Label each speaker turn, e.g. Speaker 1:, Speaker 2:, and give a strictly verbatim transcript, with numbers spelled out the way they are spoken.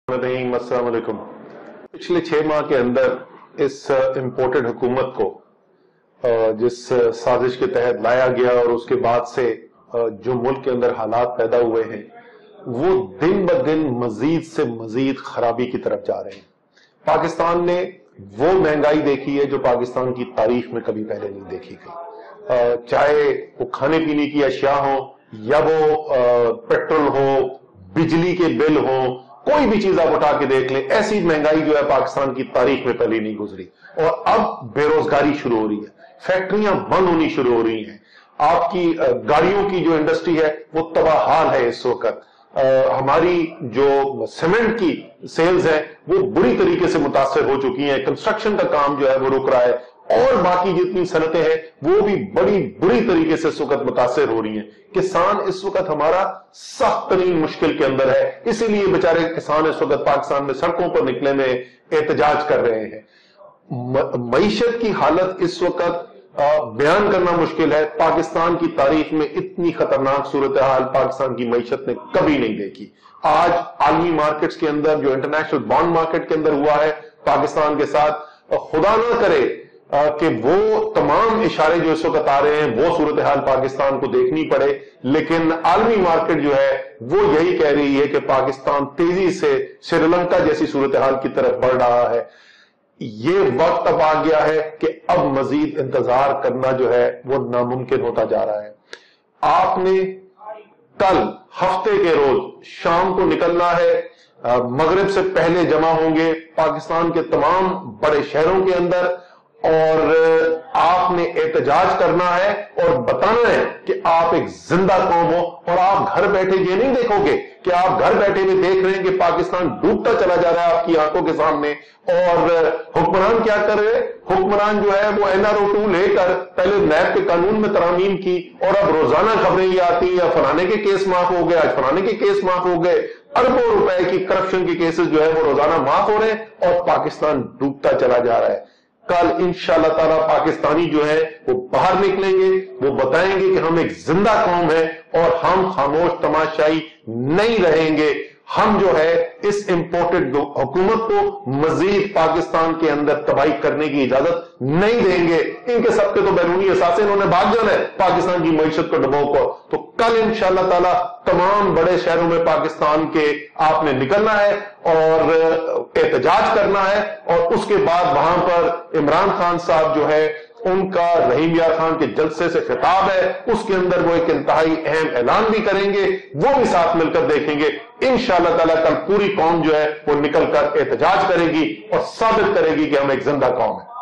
Speaker 1: अस्सलाम वालेकुम। पिछले छह माह के अंदर इस इम्पोर्टेड हुकूमत को जिस साजिश के तहत लाया गया और उसके बाद से जो मुल्क के अंदर हालात पैदा हुए हैं वो दिन ब दिन मजीद से मजीद खराबी की तरफ जा रहे हैं। पाकिस्तान ने वो महंगाई देखी है जो पाकिस्तान की तारीख में कभी पहले नहीं देखी गई, चाहे वो खाने पीने की अशिया हो या वो पेट्रोल हो, बिजली के बिल हो, कोई भी चीज आप उठा के देख लें, ऐसी महंगाई जो है पाकिस्तान की तारीख में पहले नहीं गुजरी। और अब बेरोजगारी शुरू हो रही है, फैक्ट्रियां बंद होनी शुरू हो रही हैं, आपकी गाड़ियों की जो इंडस्ट्री है वो तबाहाल है। इस वक्त हमारी जो सीमेंट की सेल्स है वो बुरी तरीके से मुतासर हो चुकी हैं, कंस्ट्रक्शन का काम जो है वो रुक रहा है और बाकी जितनी सनतें हैं वो भी बड़ी बुरी तरीके से इस वक्त मुतासर हो रही हैं। किसान इस वक्त हमारा सख्त तरीन मुश्किल के अंदर है, इसीलिए बेचारे किसान इस वक्त पाकिस्तान में सड़कों पर निकले में एहतजाज कर रहे हैं। मईशत की हालत इस वक्त बयान करना मुश्किल है। पाकिस्तान की तारीख में इतनी खतरनाक सूरत हाल पाकिस्तान की मईशत ने कभी नहीं देखी। आज आलमी मार्केट्स के अंदर जो इंटरनेशनल बॉन्ड मार्केट के अंदर हुआ है पाकिस्तान के साथ, खुदा ना करे कि वो तमाम इशारे जो इस वक्त आ रहे हैं वो सूरत हाल पाकिस्तान को देखनी पड़े, लेकिन आलमी मार्केट जो है वो यही कह रही है कि पाकिस्तान तेजी से श्रीलंका जैसी सूरत हाल की तरफ बढ़ रहा है। ये वक्त अब आ गया है कि अब मजीद इंतजार करना जो है वो नामुमकिन होता जा रहा है। आपने कल हफ्ते के रोज शाम को निकलना है, मगरिब से पहले जमा होंगे पाकिस्तान के तमाम बड़े शहरों के अंदर और आपने एहतजाज करना है और बताना है कि आप एक जिंदा कौम हो। और आप घर बैठे ये नहीं देखोगे कि आप घर बैठे भी देख रहे हैं कि पाकिस्तान डूबता चला जा रहा है आपकी आंखों के सामने, और हुक्मरान क्या कर रहे हैं? हुक्मरान जो है वो एन आर ओ टू लेकर पहले नैब के कानून में तरामीम की और अब रोजाना खबरें ये आती हैं फलाने के केस माफ हो गए, आज फलाने के केस माफ हो गए। अरबों रुपए की करप्शन के केसेस जो है वो रोजाना माफ हो रहे हैं और पाकिस्तान डूबता चला जा रहा है। कल इंशाअल्लाह ताला पाकिस्तानी जो है वो बाहर निकलेंगे, वो बताएंगे कि हम एक जिंदा कौम है और हम खामोश तमाशाई नहीं रहेंगे। हम जो है इस इंपोर्टेड हुकूमत को मजीद पाकिस्तान के अंदर तबाही करने की इजाजत नहीं देंगे। इनके सबके तो बैरूनी असासे इन्होंने भाग जाना है पाकिस्तान की मईशत को डुबो को। तो कल इंशाअल्लाह ताला तमाम बड़े शहरों में पाकिस्तान के आपने निकलना है और एहतजाज करना है, और उसके बाद वहां पर इमरान खान साहब जो है उनका रहीम यार खान के जलसे से खिताब है, उसके अंदर वो एक इंतहाई अहम ऐलान भी करेंगे, वो भी साथ मिलकर देखेंगे। इंशाअल्लाह ताला कल पूरी कौम जो है वो निकलकर एहतजाज करेगी और साबित करेगी कि हम एक जिंदा कौम है।